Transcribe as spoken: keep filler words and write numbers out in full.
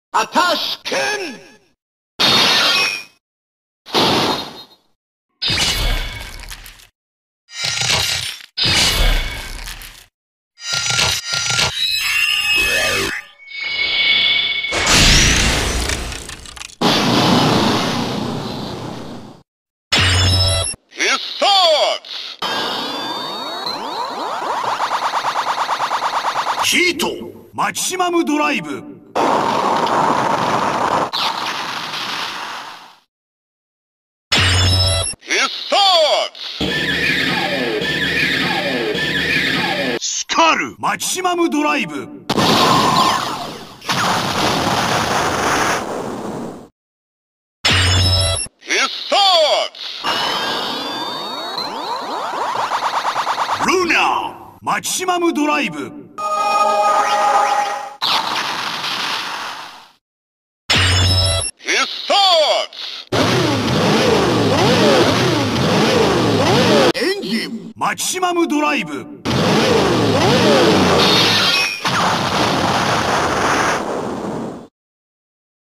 Attacken! His thoughts! ヒートマキシマムドライブ。 His thoughts! スカルマキシマムドライブ。 His thoughts! ルナマキシマムドライブ。 His thoughts! エンジンマキシマムドライブ。